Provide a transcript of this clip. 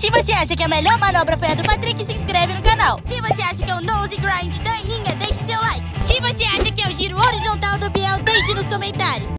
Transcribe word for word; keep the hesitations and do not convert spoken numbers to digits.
Se você acha que a melhor manobra foi a do Patrick, se inscreve no canal. Se você acha que é o nose grind da Aninha, deixe seu like. Se você acha que é o giro horizontal do Biel, deixe nos comentários.